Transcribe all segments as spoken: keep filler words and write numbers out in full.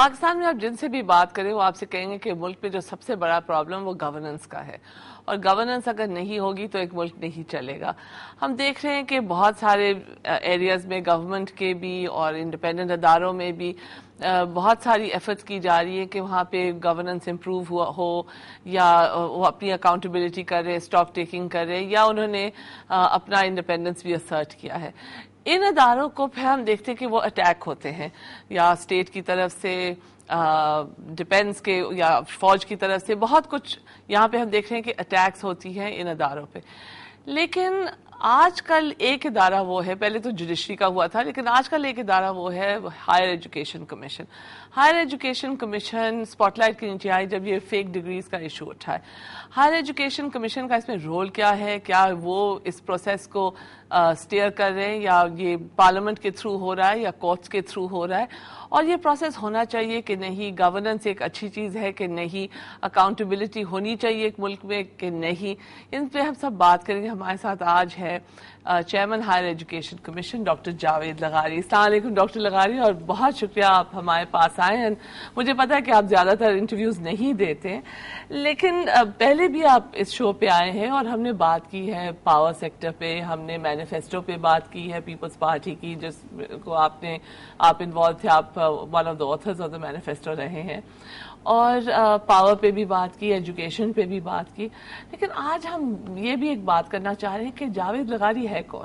پاکستان میں آپ جن سے بھی بات کریں وہ آپ سے کہیں گے کہ ملک میں جو سب سے بڑا پرابلم وہ گورننس کا ہے، اور گورننس اگر نہیں ہوگی تو ایک ملک نہیں چلے گا. ہم دیکھ رہے ہیں کہ بہت سارے ایریاز میں گورنمنٹ کے بھی اور انڈیپینڈنٹ اداروں میں بھی بہت ساری ایفرٹس کی جا رہی ہیں کہ وہاں پہ گورننس امپروو ہوا ہو، یا وہ اپنی اکاؤنٹیبلٹی کر رہے، اسٹاک ٹیکنگ کر رہے، یا انہوں نے اپنا انڈیپینڈنس بھی اسرٹ کیا ہے. ان اداروں کو پھر ہم دیکھتے ہیں کہ وہ اٹیک ہوتے ہیں، یا اسٹیٹ کی طرف سے، ڈیفینس کے یا فوج کی طرف سے، بہت کچھ یہاں پہ ہم دیکھ رہے ہیں کہ اٹیکس ہوتی ہیں ان اداروں پہ. لیکن آج کل ایک ادارہ وہ ہے، پہلے تو جوڈیشری کا ہوا تھا، لیکن آج کل ایک ادارہ وہ ہے Higher Education Commission. Higher Education Commission spotlight کے نیچے آئی جب یہ فیک ڈگریز کا ایشو اٹھا ہے. ہائر ایجوکیشن کمیشن کا اس میں رول کیا ہے؟ کیا وہ اس پروسیس کو اسٹیئر کر رہے ہیں، یا یہ پارلیمنٹ کے تھرو ہو رہا ہے یا کورٹس کے تھرو ہو رہا ہے؟ اور یہ پروسیس ہونا چاہیے کہ نہیں؟ گورننس ایک اچھی چیز ہے کہ نہیں؟ اکاؤنٹیبلٹی ہونی چاہیے ایک ملک میں کہ نہیں؟ ان پہ ہم سب بات کریں گے. ہمارے ساتھ آج ہے chairman Higher Education Commission doctor Javed لغاری. السلام علیکم ڈاکٹر لغاری، اور بہت شکریہ آپ ہمارے پاس آئے ہیں. مجھے پتا ہے کہ آپ زیادہ تر انٹرویوز نہیں دیتے، لیکن پہلے بھی آپ اس شو پہ آئے ہیں اور ہم نے بات کی ہے پاور سیکٹر پہ، ہم نے مینیفیسٹو پہ بات کی ہے پیپلز پارٹی کی، جس کو آپ نے آپ انوالو تھے، آپ one of the authors of the manifesto رہے ہیں، اور پاور پہ بھی بات کی، ایجوکیشن پہ بھی بات کی. لیکن آج ہم یہ بھی ایک بات کرنا چاہ رہے ہیں کہ جاوید لغاری ہے کون؟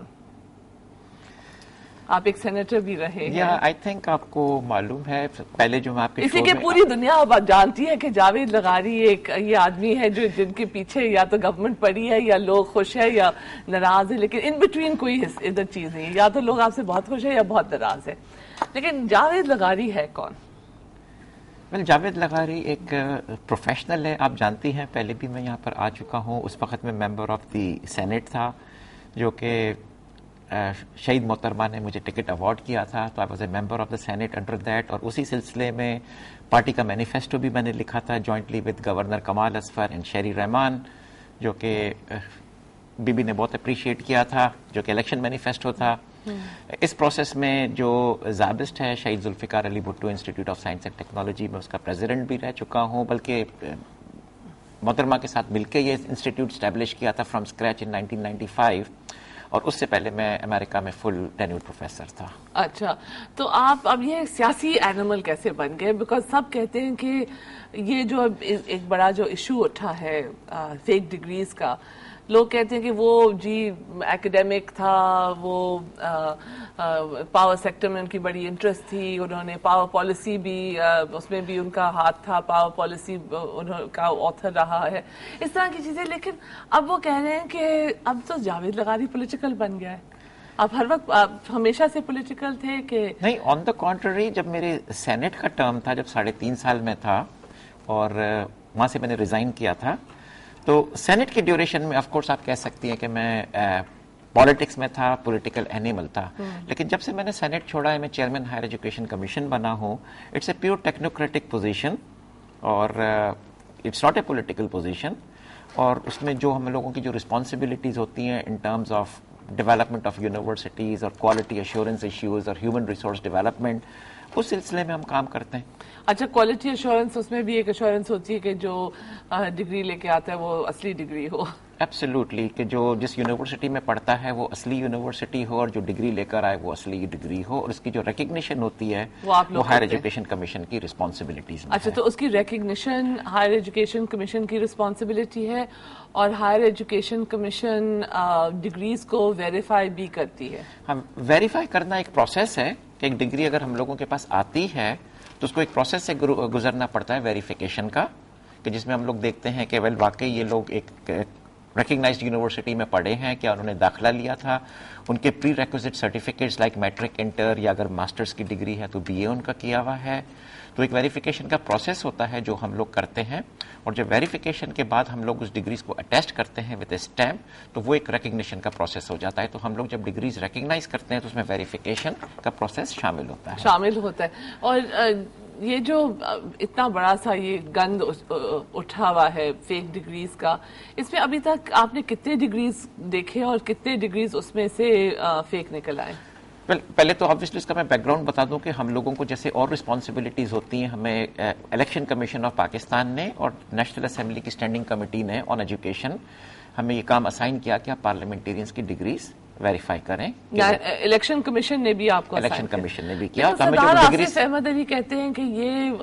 آپ ایک سینیٹر بھی رہے ہیں. یا آئی تھنک آپ کو معلوم ہے، پہلے جو میں آپ کے اسی کے پوری دنیا اب جانتی ہے کہ جاوید لغاری ایک یہ آدمی ہے جو جن کے پیچھے یا تو گورنمنٹ پڑی ہے، یا لوگ خوش ہے یا ناراض ہے، لیکن ان بٹوین کوئی ادھر چیز نہیں. یا تو لوگ آپ سے بہت خوش ہے یا بہت ناراض ہے. لیکن جاوید لغاری ہے کون؟ ویل جاوید لغاری ایک پروفیشنل ہے، آپ جانتی ہیں پہلے بھی میں یہاں پر آ چکا ہوں. اس وقت میں ممبر آف دی سینٹ تھا، جو کہ شہید محترمہ نے مجھے ٹکٹ ایوارڈ کیا تھا، تو I was a member of the Senate under that. اور اسی سلسلے میں پارٹی کا مینیفیسٹو بھی میں نے لکھا تھا jointly with governor Kamal Azfar and Sherry Rehman, جو کہ بی بی نے بہت اپریشیٹ کیا تھا، جو کہ الیکشن مینیفیسٹو تھا. اس پروسیس میں جو زابسٹ ہے Shaheed Zulfikar Ali Bhutto Institute of Science and Technology, میں اس کا پریزیڈنٹ بھی رہ چکا ہوں، بلکہ محترمہ کے ساتھ مل کے یہ انسٹیٹیوٹ اسٹیبلش کیا تھا from scratch in nineteen ninety five, اور اس سے پہلے میں امریکہ میں فل ٹینیورڈ پروفیسر تھا. اچھا، تو آپ اب یہ سیاسی اینیمل کیسے بن گئے؟ بیکاز سب کہتے ہیں کہ یہ جو ایک بڑا جو ایشو اٹھا ہے فیک ڈگریز کا، لوگ کہتے ہیں کہ وہ جی ایکیڈیمک تھا، وہ پاور سیکٹر میں ان کی بڑی انٹرسٹ تھی، انہوں نے پاور پالیسی بھی اس میں بھی ان کا ہاتھ تھا، پاور پالیسی انہوں کا آتھر رہا ہے، اس طرح کی چیزیں. لیکن اب وہ کہہ رہے ہیں کہ اب تو جاوید لغاری پولیٹیکل بن گیا ہے. آپ ہر وقت آپ ہمیشہ سے پولیٹیکل تھے کہ نہیں؟ آن دا کانٹرری، جب میرے سینٹ کا ٹرم تھا، جب ساڑھے تین سال میں تھا اور وہاں سے میں نے ریزائن کیا تھا، تو سینٹ کی ڈیوریشن میں آف کورس آپ کہہ سکتی ہیں کہ میں پالیٹکس میں تھا، پولیٹیکل اینیمل تھا. لیکن جب سے میں نے سینٹ چھوڑا ہے، میں چیئرمین ہائر ایجوکیشن کمیشن بنا ہوں. It's a pure technocratic position, اور it's not a political position. اور اس میں جو ہم لوگوں کی جو رسپانسبلٹیز ہوتی ہیں in terms of development of universities اور کوالٹی ایشورنس ایشوز اور ہیومن ریسورس ڈیولپمنٹ، اس سلسلے میں ہم کام کرتے ہیں. اچھا، کوالٹی ایشورنس، اس میں بھی ایک ایشورنس ہوتی ہے کہ جو ڈگری لے کے آتا ہے وہ اصلی ڈگری ہو. ایبسلیوٹلی، کہ جو جس یونیورسٹی میں پڑھتا ہے وہ اصلی یونیورسٹی ہو، اور جو ڈگری لے کر آئے وہ اصلی ڈگری ہو، اور اس کی جو ریکگنیشن ہوتی ہے وہ ہائر ایجوکیشن کمیشن کی رسپانسبلٹیز میں. اچھا، تو اس کی ریکگنیشن ہائر ایجوکیشن کمیشن کی رسپانسبلٹی ہے، اور ہائر ایجوکیشن کمیشن ڈگریز کو ویریفائی بھی کرتی ہے. ہم ویریفائی کرنا ایک پروسیس ہے کہ ایک ڈگری اگر ہم لوگوں کے پاس آتی ہے تو اس کو ایک پروسیس سے گزرنا پڑتا ہے ویریفیکیشن کا، کہ جس میں ہم لوگ دیکھتے ہیں کہ ویل واقعی یہ لوگ ایک ریکگنائزڈ یونیورسٹی میں پڑھے ہیں، کیا انہوں نے داخلہ لیا تھا، ان کے prerequisite certificates like matric inter, یا اگر ماسٹرز کی ڈگری ہے تو بی اے ان کا کیا ہوا ہے. تو ایک ویریفیکیشن کا پروسیس ہوتا ہے جو ہم لوگ کرتے ہیں، اور جب ویریفیکیشن کے بعد ہم لوگ اس ڈگریز کو اٹیسٹ کرتے ہیں وتھ اے اسٹیمپ، تو وہ ایک ریکگنیشن کا پروسیس ہو جاتا ہے. تو ہم لوگ جب ڈگریز ریکگنائز کرتے ہیں تو اس میں ویریفیکیشن کا پروسیس شامل ہوتا ہے شامل ہوتا ہے. اور یہ جو اتنا بڑا سا یہ گند اٹھا ہوا ہے فیک ڈگریز کا، اس میں ابھی تک آپ نے کتنے ڈگریز دیکھے اور کتنے ڈگریز اس میں سے فیک نکل آئے؟ well, پہلے تو آبویسلی اس کا میں بیک گراؤنڈ بتا دوں کہ ہم لوگوں کو جیسے اور رسپانسبلٹیز ہوتی ہیں، ہمیں الیکشن کمیشن آف پاکستان نے اور نیشنل اسمبلی کی اسٹینڈنگ کمیٹی نے آن ایجوکیشن ہمیں یہ کام اسائن کیا کہ آپ پارلیمنٹیرینس کی ڈگریز ویریفائی کریں. الیکشن کمیشن نے بھی آپ کو الیکشن کمیشن نے بھی کیا. سردار آصف احمد علی کہتے ہیں کہ یہ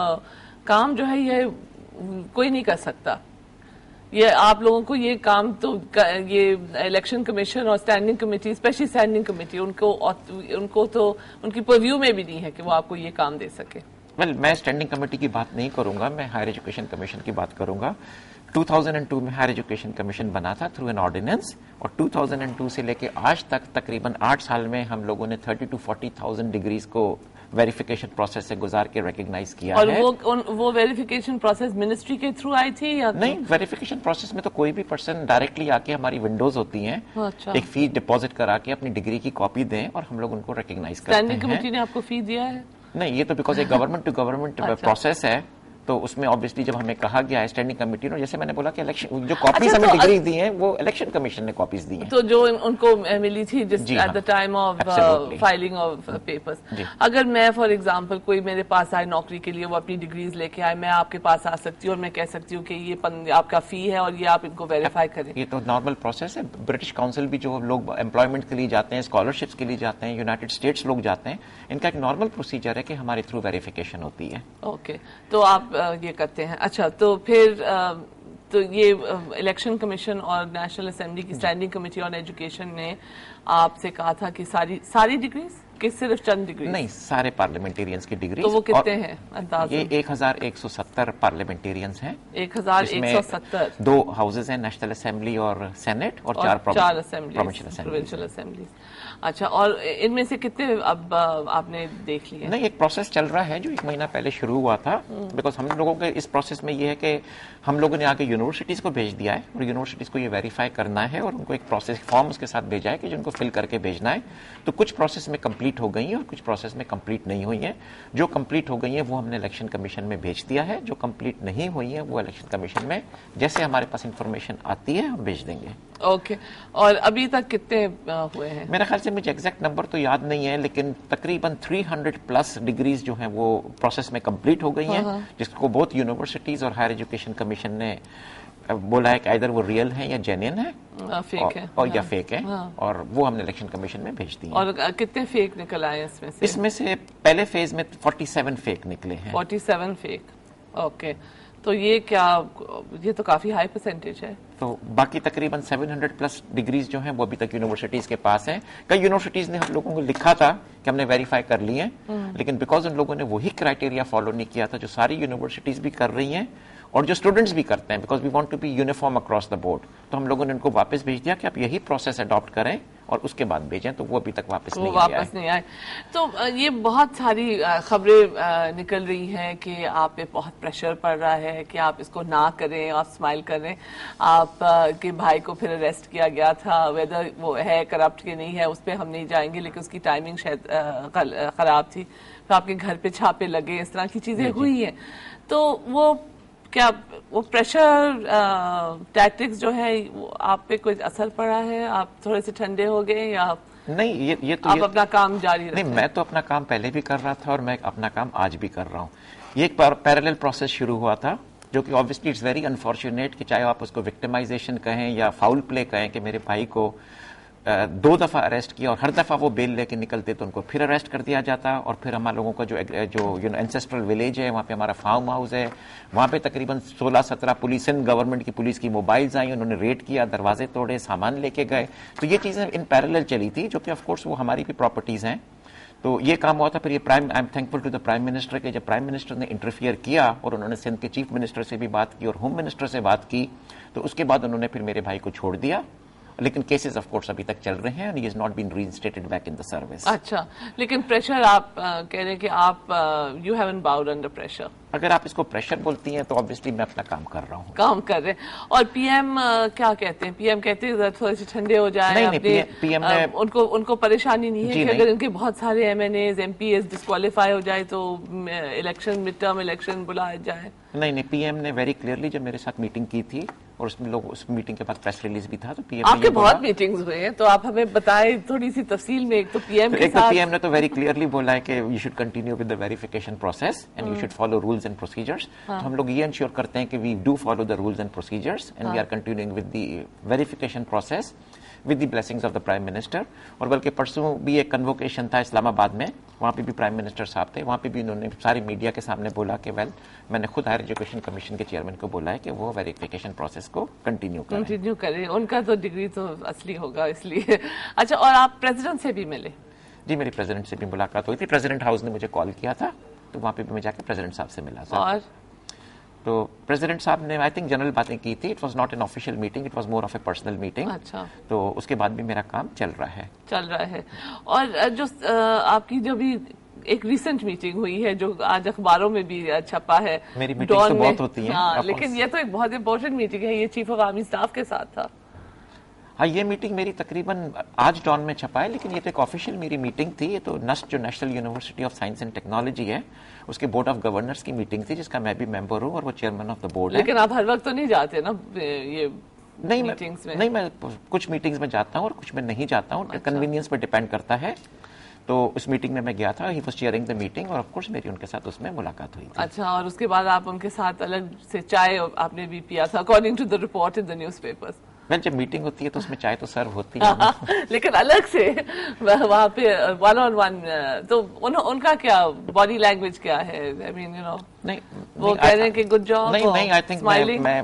کام جو ہے یہ کوئی نہیں کر سکتا، یہ آپ لوگوں کو یہ کام تو یہ الیکشن کمیشن اور standing committee, specially standing committee, ان کو ان کو تو ان کی پرویو میں بھی نہیں ہے کہ وہ آپ کو یہ کام دے سکے. ویل میں اسٹینڈنگ کمیٹی کی بات نہیں کروں گا، میں ہائر ایجوکیشن کمیشن کی بات کروں گا. دو ہزار دو میں ہائر ایجوکیشن کمیشن بنا تھا تھرو این آرڈیننس، اور دو ہزار دو سے لے کے آج تک تقریباً آٹھ سال میں ہم لوگوں نے thirty two forty thousand degrees کو ویریفیکیشن پروسیس سے گزار کے ریکگنائز کیا اور ہے. وہ وہ ویریفیکیشن پروسیس منسٹری کے تھرو آئی تھی یا نہیں؟ ویریفیکیشن پروسیس میں تو کوئی بھی پرسن ڈائریکٹلی آ کے ہماری ونڈوز ہوتی ہیں، اچھا ایک فی ڈپازٹ کرا کے اپنی ڈگری کی کاپی دیں اور ہم لوگ ان کو ریکگنائز کرتے ہیں. اسٹینڈنگ کمیٹی نے آپ کو فی دیا ہے؟ نہیں، یہ تو بیکاز ایک گورنمنٹ ٹو گورنمنٹ پروسیس ہے، تو اس میں آبویسلی جب ہمیں کہا گیا ہے اسٹینڈنگ کمیٹی نے، جیسے میں نے بولا کہ الیکشن جو کاپیز ہمیں ڈگری دی ہیں وہ الیکشن کمیشن نے کاپیز دی ہیں، تو جو ان کو ملی تھی جس at the time of filing of papers. اگر میں فار ایگزامپل کوئی میرے پاس آئے نوکری کے لیے، وہ اپنی ڈگریز لے کے آئے، میں آپ کے پاس آ سکتی ہوں اور میں کہہ سکتی ہوں کہ یہ آپ کا فی ہے اور یہ آپ ان کو ویریفائی کریں؟ یہ تو نارمل پروسیس ہے. برٹش کاؤنسل بھی جو لوگ امپلائمنٹ کے لیے جاتے ہیں، اسکالرشپس کے لیے جاتے ہیں، یونائٹڈ اسٹیٹس لوگ جاتے ہیں، ان کا ایک نارمل پروسیجر ہے کہ ہمارے تھرو ویریفیکیشن ہوتی ہے. اوکے، تو آپ یہ کرتے ہیں. اچھا، تو پھر تو یہ الیکشن کمیشن اور نیشنل اسمبلی کی اسٹینڈنگ کمیٹی آن ایجوکیشن نے آپ سے کہا تھا کہ ساری ساری ڈگریز کہ صرف چند ڈگریز؟ نہیں، سارے پارلیمنٹیرینس کی ڈگریز. تو وہ کتنے ہیں اندازہ؟ یہ ایک ہزار ایک سو ستر پارلیمنٹیرینس ہیں. ایک ہزار ایک سو ستر. دو ہاؤسز ہیں، نیشنل اسمبلی اور سینٹ، اور چار پروونشل اسمبلیز. اچھا، اور ان میں سے کتنے اب آپ نے دیکھ لیے؟ نہیں، ایک پروسیس چل رہا ہے جو ایک مہینہ پہلے شروع ہوا تھا، بیکاز ہم لوگوں کے اس پروسیس میں یہ ہے کہ ہم لوگوں نے آگے یونیورسٹیز کو بھیج دیا ہے اور یونیورسٹیز کو یہ ویریفائی کرنا ہے اور ان کو ایک پروسیس فارم اس کے ساتھ بھیجا ہے کہ جن کو فل کر کے بھیجنا ہے. تو کچھ پروسیس میں کمپلیٹ ہو گئی ہیں اور کچھ پروسیس میں کمپلیٹ نہیں ہوئی ہیں. جو کمپلیٹ ہو گئی ہیں وہ ہم نے الیکشن کمیشن میں بھیج دیا ہے، جو کمپلیٹ نہیں ہوئی ہیں وہ الیکشن کمیشن میں جیسے ہمارے پاس انفارمیشن آتی ہے ہم بھیج دیں گے. اوکے، اور ابھی تک کتنے ہوئے ہیں؟ میرے خیال سے مجھے ایگزیکٹ نمبر تو یاد نہیں ہے، لیکن تقریباً تین سو پلس ڈگریز جو ہیں وہ پروسیس میں کمپلیٹ ہو گئی ہیں، جس کو بہت یونیورسٹیز اور ہائر ایجوکیشن کمیشن نے بولا ہے کہ ادھر وہ ریئل ہیں یا جینین ہیں فیک ہے اور یا فیک ہے، اور وہ ہم نے الیکشن کمیشن میں بھیج دی. اور کتنے فیک نکل آئے اس میں سے؟ اس میں سے پہلے فیز میں سینتالیس فیک نکلے ہیں. سینتالیس فیک. اوکے، تو یہ کیا، یہ تو کافی ہائی پرسنٹیج ہے. تو باقی تقریباً سیون ہنڈریڈ پلس ڈگریز جو ہیں وہ ابھی تک یونیورسٹیز کے پاس ہیں. کئی یونیورسٹیز نے ہم لوگوں کو لکھا تھا کہ ہم نے ویریفائی کر لی ہیں، لیکن بیکاز ان لوگوں نے وہی کرائٹیریا فالو نہیں کیا تھا جو ساری یونیورسٹیز بھی کر رہی ہیں اور جو اسٹوڈنٹس بھی کرتے ہیں، because we want to be uniform across the board. تو ہم لوگوں نے ان کو واپس بھیج دیا کہ آپ یہی پروسیس اڈاپٹ کریں اور اس کے بعد بھیجیں. تو وہ ابھی تک واپس نہیں آئے. واپس نہیں آئے. تو یہ بہت ساری خبریں نکل رہی ہیں کہ آپ پہ بہت پریشر پڑ رہا ہے کہ آپ اس کو نہ کریں، آپ اسمائل کریں. آپ کے بھائی کو پھر اریسٹ کیا گیا تھا، ویدر وہ ہے کرپٹ کہ نہیں ہے اس پہ ہم نہیں جائیں گے، لیکن اس کی ٹائمنگ شاید خراب تھی. پھر آپ کے گھر پہ چھاپے لگے، اس طرح کی چیزیں ہوئی ہیں. تو وہ کیا وہ پریشر ٹیکٹکس جو ہے آپ پہ کوئی اثر پڑا ہے؟ آپ تھوڑے سے ٹھنڈے ہو گئے یا نہیں؟ یہ یہ تو آپ اپنا کام جاری رکھیں؟ نہیں، میں تو اپنا کام پہلے بھی کر رہا تھا اور میں اپنا کام آج بھی کر رہا ہوں. یہ ایک پیرالل پروسیس شروع ہوا تھا جو کہ آبویسلی اٹس ویری انفارچونیٹ کہ چاہے آپ اس کو وکٹمائزیشن کہیں یا فاؤل پلے کہیں کہ میرے بھائی کو دو دفعہ اریسٹ کیا اور ہر دفعہ وہ بیل لے کے نکلتے تو ان کو پھر اریسٹ کر دیا جاتا، اور پھر ہمارے لوگوں کا جو جو یو نو اینسیسٹرل ولیج ہے وہاں پہ ہمارا فارم ہاؤس ہے، وہاں پہ تقریباً سولہ سترہ پولیس گورنمنٹ کی پولیس کی موبائلز آئیں، انہوں نے ریڈ کیا، دروازے توڑے، سامان لے کے گئے. تو یہ چیزیں ان پیرالل چلی تھی جو کہ آف کورس وہ ہماری بھی پراپرٹیز ہیں. تو یہ کام ہوا تھا. پھر یہ prime I am thankful to the prime minister کہ جب پرائم منسٹر نے انٹرفیئر کیا اور انہوں نے سندھ کے چیف منسٹر سے بھی بات کی اور ہوم منسٹر سے بات کی، تو اس کے بعد انہوں نے پھر میرے بھائی کو چھوڑ دیا. لیکن کیسز آف کورس ابھی تک چل رہے ہیں، he is not been reinstated back in the service. اچھا، لیکن پریشر آپ کہہ رہے ہیں کہ آپ you haven't bowed under pressure. اگر آپ اس کو پریشر بولتی ہیں تو obviously میں اپنا کام کر رہا ہوں کام کر رہے ہیں. اور پی ایم کیا کہتے ہیں؟ پی ایم کہتے ہیں تھوڑے سے ٹھنڈے ہو جائیں. نہیں نہیں پی ایم نے ان کو ان کو پریشانی نہیں ہے کہ اگر ان کے بہت سارے MNAs MPAs disqualify ہو جائے تو الیکشن مڈ ٹرم الیکشن بلائے جائے؟ نہیں نہیں پی ایم نے ویری کلیئرلی جب میرے ساتھ میٹنگ کی تھی اور اس میں لوگ اس میٹنگ کے بعد پریس ریلیز بھی تھا تو پی ایم آپ کے بہت میٹنگز ہوئے ہیں تو آپ ہمیں بتائیں تھوڑی سی تفصیل میں. ایک تو پی ایم کے ساتھ پی ایم نے تو ویری کلیئرلی بولا ہے کہ you should continue with the verification process and you should follow rules and procedures. تو ہم لوگ یہ انشور کرتے ہیں کہ we do follow the rules and procedures and we are continuing with the verification process with the blessings of the prime minister. اور بلکہ پرسوں بھی ایک کنووکیشن تھا اسلام آباد میں, وہاں پہ بھی پرائم منسٹر صاحب تھے, وہاں پہ بھی انہوں نے ساری میڈیا کے سامنے بولا کہ ویل میں نے خود ہائر ایجوکیشن کمیشن کے چیئرمین کو بولا ہے کہ وہ ویریفیکیشن پروسیس کو کنٹینیو کریں کنٹینیو کریں. ان کا تو ڈگری تو اصلی ہوگا اس لیے. اچھا, اور آپ پریزیڈنٹ سے بھی ملے؟ جی میری پریزیڈنٹ سے بھی ملاقات ہوئی تھی. پریزیڈنٹ ہاؤس نے مجھے کال کیا تھا تو وہاں پہ بھی میں جا کے پریزیڈنٹ صاحب سے ملا تھا. اور تو پریزیڈنٹ صاحب نے آئی تھنک جنرل باتیں کی تھی. It was not an official meeting, it was more of a personal meeting. اچھا, تو اس کے بعد بھی میرا کام چل رہا ہے چل رہا ہے. اور جو آپ کی جو بھی ایک ریسنٹ میٹنگ ہوئی ہے جو آج اخباروں میں بھی چھپا ہے, میری میٹنگز تو بہت ہوتی ہیں. ہاں, لیکن یہ تو ایک بہت امپورٹنٹ میٹنگ ہے, یہ چیف آف آرمی اسٹاف کے ساتھ تھا. ہاں یہ میٹنگ میری تقریباً آج ڈان میں چھپا ہے, لیکن یہ تو ایک آفیشیل میری میٹنگ تھی. یہ تو نسٹ جو National University of Science and Technology ہے اس کے بورڈ آف گورنرز کی میٹنگ تھی جس کا میں بھی ممبر ہوں اور وہ چیئرمین آف دا بورڈ ہے. لیکن آپ ہر وقت تو نہیں جاتے نا یہ نہیں میں نہیں میں کچھ میٹنگز میں جاتا ہوں اور کچھ میں نہیں جاتا ہوں, کنوینئنس پہ ڈیپینڈ کرتا ہے. تو اس میٹنگ میں میں گیا تھا, he was chairing the meeting, اور آف کورس میری ان کے ساتھ اس میں ملاقات ہوئی تھی. اچھا, اور اس کے بعد آپ ان کے ساتھ الگ سے چائے آپ نے بھی پیا تھا according to the report in the newspapers. میں جب میٹنگ ہوتی ہے تو اس میں چائے تو سرو ہوتی ہے لیکن الگ سے وہاں پہ ون آن ون, تو ان کا کیا باڈی لینگویج کیا ہے؟ آئی مین یو نو نہیں وہ کہہ رہے ہیں کہ گڈ جاب. نہیں نہیں آئی تھنک میں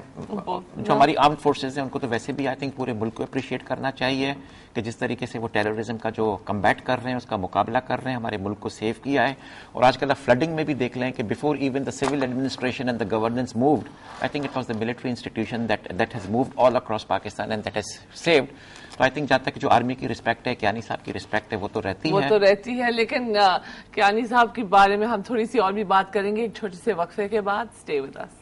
جو ہماری آرمڈ فورسز ہیں ان کو تو ویسے بھی آئی تھنک پورے ملک کو اپریشیٹ کرنا چاہیے کہ جس طریقے سے وہ ٹیررزم کا جو کمبیٹ کر رہے ہیں, اس کا مقابلہ کر رہے ہیں, ہمارے ملک کو سیو کیا ہے. اور آج کل فلڈنگ میں بھی دیکھ لیں کہ before even the civil administration and the governance moved, I think it was the military institution that that has moved all across Pakistan and that has saved. تو آئی تھنک جہاں تک جو آرمی کی رسپیکٹ ہے, کیانی صاحب کی رسپیکٹ ہے, وہ تو رہتی ہے وہ تو رہتی ہے. لیکن کیانی صاحب کے بارے میں ہم تھوڑی سی اور بھی بات کریں گے ایک چھوٹے سے وقفے کے بعد. Stay with us.